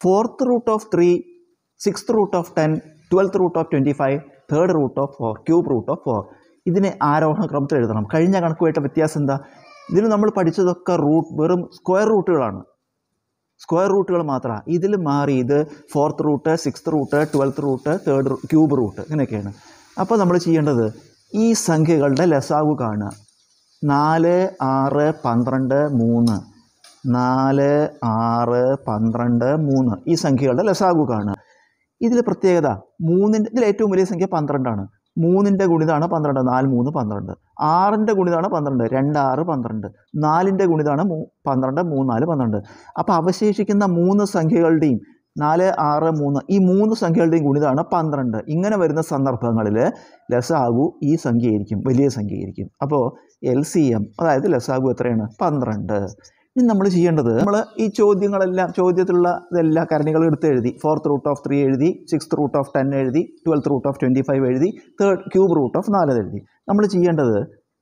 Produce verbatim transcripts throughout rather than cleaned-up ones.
Fourth root of three, sixth root of ten, twelfth root of twenty five, third root of four, cube root of four. ഇതിനെ ആരോഹണ ക്രമത്തിൽ എഴുതണം. കഴിഞ്ഞ കണക്കുമായിട്ട് വ്യത്യാസം എന്താ? ഇതിൽ നമ്മൾ പഠിച്ചതൊക്കെ റൂട്ട് വെറും സ്ക്വയർ റൂട്ടുകളാണ്, സ്ക്വയർ റൂട്ടുകൾ മാത്രമാണ്. ഇതിൽ മാറി ഇത് fourth root, sixth root, twelfth root, third cube root ഇങ്ങനെയൊക്കെയാണ്. അപ്പോൾ നമ്മൾ ചെയ്യേണ്ടത് ഈ സംഖ്യകളുടെ ലസാഗു കാണുക. നാല് ആറ് പന്ത്രണ്ട് മൂന്ന്, നാല് ആറ് പന്ത്രണ്ട് മൂന്ന് ഈ സംഖ്യകളുടെ ലസാഗു കാണുക. ഇതിൽ പ്രത്യേകത മൂന്നിൻ്റെ ഇതിൽ ഏറ്റവും വലിയ സംഖ്യ പന്ത്രണ്ടാണ്. മൂന്നിൻ്റെ ഗുണിതാണ് പന്ത്രണ്ട്, നാല് മൂന്ന് പന്ത്രണ്ട്. ആറിൻ്റെ ഗുണിതാണ് പന്ത്രണ്ട്, രണ്ട് ആറ് പന്ത്രണ്ട്. നാലിൻ്റെ ഗുണിതാണ് മൂ പന്ത്രണ്ട്, മൂന്ന് നാല് പന്ത്രണ്ട്. അപ്പോൾ അവശേഷിക്കുന്ന മൂന്ന് സംഖ്യകളുടെയും നാല് ആറ് മൂന്ന് ഈ മൂന്ന് സംഖ്യകളുടെയും ഗുണിതാണ് പന്ത്രണ്ട്. ഇങ്ങനെ വരുന്ന സന്ദർഭങ്ങളിൽ ലസാഗു ഈ സംഖ്യയായിരിക്കും, വലിയ സംഖ്യയായിരിക്കും. അപ്പോൾ എൽ സി എം അതായത് ലസാഗു എത്രയാണ്? പന്ത്രണ്ട്. ഇനി നമ്മൾ ചെയ്യേണ്ടത് നമ്മൾ ഈ ചോദ്യങ്ങളെല്ലാം ചോദ്യത്തിലുള്ള ഇതെല്ലാം കരണികളും എടുത്ത് എഴുതി. ഫോർത്ത് റൂട്ട് ഓഫ് ത്രീ എഴുതി, സിക്സ്ത് റൂട്ട് ഓഫ് ടെൻ എഴുതി, twelfth root of twenty five എഴുതി, തേർഡ് ക്യൂബ് റൂട്ട് ഓഫ് നാല് എഴുതി. നമ്മൾ ചെയ്യേണ്ടത്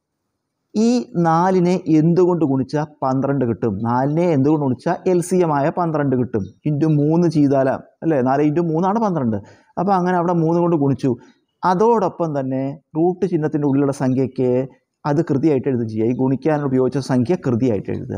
ഈ നാലിനെ എന്തുകൊണ്ട് ഗുണിച്ചാൽ പന്ത്രണ്ട് കിട്ടും? നാലിനെ എന്തുകൊണ്ട് ഗുണിച്ചാൽ എൽ സി എം ആയ പന്ത്രണ്ട് കിട്ടും. ഇൻറ്റു മൂന്ന് ചെയ്താലാ അല്ലേ? നാല് ഇൻറ്റു മൂന്നാണ് പന്ത്രണ്ട്. അപ്പോൾ അങ്ങനെ അവിടെ മൂന്ന് കൊണ്ട് ഗുണിച്ചു. അതോടൊപ്പം തന്നെ റൂട്ട് ചിഹ്നത്തിൻ്റെ ഉള്ളിലുള്ള സംഖ്യയ്ക്ക് അത് കൃതിയായിട്ട് എഴുതുക ചെയ്യുക. ഈ ഗുണിക്കാൻ ഉപയോഗിച്ച സംഖ്യ കൃതിയായിട്ട് എഴുതുക.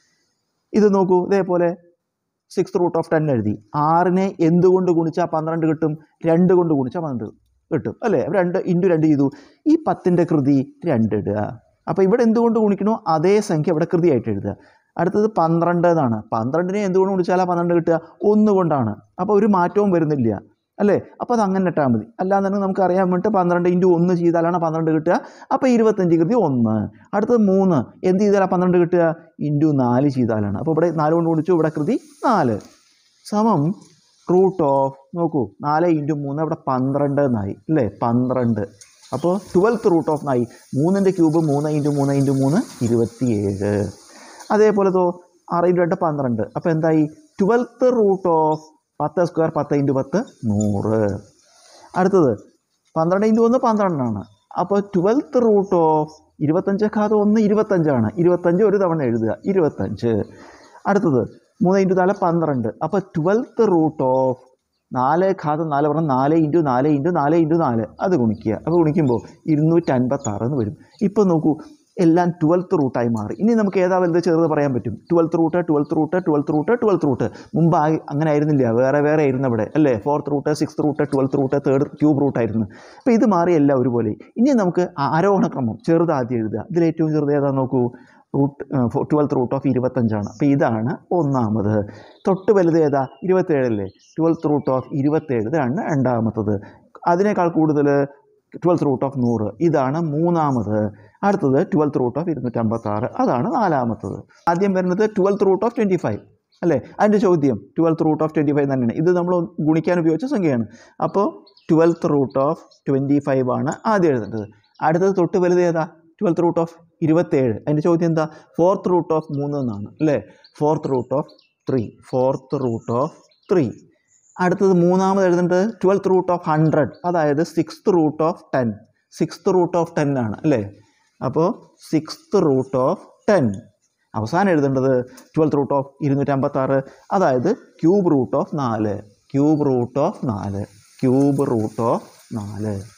ഇത് നോക്കൂ, ഇതേപോലെ സിക്സ് റൂട്ട് ഓഫ് ടെൻ എഴുതി. ആറിനെ എന്തുകൊണ്ട് ഗുണിച്ചാൽ പന്ത്രണ്ട് കിട്ടും? രണ്ട് കൊണ്ട് ഗുണിച്ചാൽ പന്ത്രണ്ട് കിട്ടും അല്ലേ? രണ്ട് ഇൻറ്റു രണ്ട് ചെയ്തു. ഈ പത്തിൻ്റെ കൃതി രണ്ട് ഇടുക. അപ്പോൾ ഇവിടെ എന്തുകൊണ്ട് ഗുണിക്കണോ അതേ സംഖ്യ ഇവിടെ കൃതിയായിട്ട് എഴുതുക. അടുത്തത് പന്ത്രണ്ട് എന്നാണ്. പന്ത്രണ്ടിനെ എന്തുകൊണ്ട് ഗുണിച്ചാലാണ് പന്ത്രണ്ട് കിട്ടുക? ഒന്ന് കൊണ്ടാണ്. അപ്പോൾ ഒരു മാറ്റവും വരുന്നില്ല അല്ലേ? അപ്പോൾ അത് അങ്ങനെ ഇട്ടാൽ മതി. അല്ലാന്നുണ്ടെങ്കിൽ നമുക്ക് അറിയാൻ വേണ്ടിയിട്ട് പന്ത്രണ്ട് ഇൻറ്റു ഒന്ന് ചെയ്താലാണ് പന്ത്രണ്ട് കിട്ടുക. അപ്പോൾ ഇരുപത്തഞ്ച് കൃതി ഒന്ന്. അടുത്തത് മൂന്ന് എന്ത് ചെയ്താലാണ് പന്ത്രണ്ട് കിട്ടുക? ഇൻറ്റു നാല് ചെയ്താലാണ്. അപ്പോൾ ഇവിടെ നാല് കൊണ്ട് ഗുണിച്ചു, ഇവിടെ കൃതി നാല് സമം റൂട്ട് ഓഫ് നോക്കൂ നാല് ഇൻറ്റു മൂന്ന് ഇവിടെ പന്ത്രണ്ട് എന്നായി അല്ലേ? പന്ത്രണ്ട്. അപ്പോൾ ട്വൽത്ത് റൂട്ട് ഓഫ് നായി മൂന്നിൻ്റെ ക്യൂബ് മൂന്ന് ഇൻറ്റു മൂന്ന് ഇൻറ്റു മൂന്ന് ഇരുപത്തിയേഴ്. അതേപോലെ തോ ആറ് ഇൻറ്റു രണ്ട് പന്ത്രണ്ട്. അപ്പോൾ എന്തായി? ട്വൽത്ത് റൂട്ട് ഓഫ് പത്ത് സ്ക്വയർ പത്ത് ഇൻറ്റു പത്ത് നൂറ്. അടുത്തത് പന്ത്രണ്ട് ഇൻറ്റു ഒന്ന് പന്ത്രണ്ടാണ്. അപ്പോൾ ട്വൽത്ത് റൂട്ട് ഓഫ് ഇരുപത്തഞ്ച് ഘാത ഒന്ന് ഇരുപത്തഞ്ചാണ്. ഇരുപത്തഞ്ച് ഒരു തവണ എഴുതുക, ഇരുപത്തഞ്ച്. അടുത്തത് മൂന്ന് ഇൻറ്റു നാല് പന്ത്രണ്ട്. അപ്പോൾ ട്വൽത്ത് റൂട്ട് ഓഫ് നാല് ഘാതം നാല് പറഞ്ഞാൽ നാല് ഇൻറ്റു നാല് ഇൻറ്റു നാല് ഇൻറ്റു നാല് അത് ഗുണിക്കുക. അപ്പോൾ ഗുണിക്കുമ്പോൾ ഇരുന്നൂറ്റി അൻപത്താറ് എന്ന് വരും. ഇപ്പോൾ നോക്കൂ എല്ലാം ട്വൽത്ത് റൂട്ടായി മാറി. ഇനി നമുക്ക് ഏതാ വലുത് ചെറുത് പറയാൻ പറ്റും? Twelfth root twelfth root twelfth root twelfth root. മുമ്പ് അങ്ങനെ ആയിരുന്നില്ല, വേറെ വേറെ ആയിരുന്നു ഇവിടെ അല്ലേ? Fourth root sixth root twelfth root third cube റൂട്ടായിരുന്നു. അപ്പോൾ ഇത് മാറി എല്ലാം ഒരുപോലെ. ഇനി നമുക്ക് ആരോഹണ ക്രമം ചെറുത് ആദ്യം എഴുതുക. ഇതിൽ ഏറ്റവും ചെറുത് ഏതാ നോക്കൂ? റൂട്ട് ട്വൽത്ത് റൂട്ട് ഓഫ് ഇരുപത്തഞ്ചാണ്. അപ്പോൾ ഇതാണ് ഒന്നാമത്. തൊട്ട് വലുത് ഏതാ? ഇരുപത്തേഴല്ലേ? ട്വൽത്ത് റൂട്ട് ഓഫ് ഇരുപത്തേഴ് ഇതാണ് രണ്ടാമത്തത്. അതിനേക്കാൾ കൂടുതൽ ട്വൽത്ത് റൂട്ട് ഓഫ് നൂറ് ഇതാണ് മൂന്നാമത്. അടുത്തത് ട്വൽത്ത് റൂട്ട് ഓഫ് ഇരുന്നൂറ്റമ്പത്താറ് അതാണ് നാലാമത്തത്. ആദ്യം വരുന്നത് twelfth root of twenty five അല്ലേ? അതിൻ്റെ ചോദ്യം twelfth root of twenty five തന്നെയാണ്. ഇത് നമ്മൾ ഗുണിക്കാൻ ഉപയോഗിച്ച സംഖ്യയാണ്. അപ്പോൾ twelfth root of twenty five ആണ് ആദ്യം എഴുതേണ്ടത്. അടുത്തത് തൊട്ട് വലുത് ഏതാ? ട്വൽത്ത് റൂട്ട് ഓഫ് ഇരുപത്തേഴ്. അതിൻ്റെ ചോദ്യം എന്താ? ഫോർത്ത് റൂട്ട് ഓഫ് മൂന്ന് എന്നാണ് അല്ലേ? Fourth root of three fourth root of three. അടുത്തത് മൂന്നാമത് എഴുതേണ്ടത് ട്വൽത്ത് റൂട്ട് ഓഫ് ഹൺഡ്രഡ് അതായത് sixth root of ten. Sixth root of ten ആണ് അല്ലേ? അപ്പോൾ സിക്സ്ത് റൂട്ട് ഓഫ് ടെൻ. അവസാനം എഴുതേണ്ടത് ട്വൽത്ത് റൂട്ട് ഓഫ് ഇരുന്നൂറ്റമ്പത്താറ് അതായത് ക്യൂബ് റൂട്ട് ഓഫ് നാല് ക്യൂബ് റൂട്ട് ഓഫ് നാല് ക്യൂബ് റൂട്ട് ഓഫ് നാല്.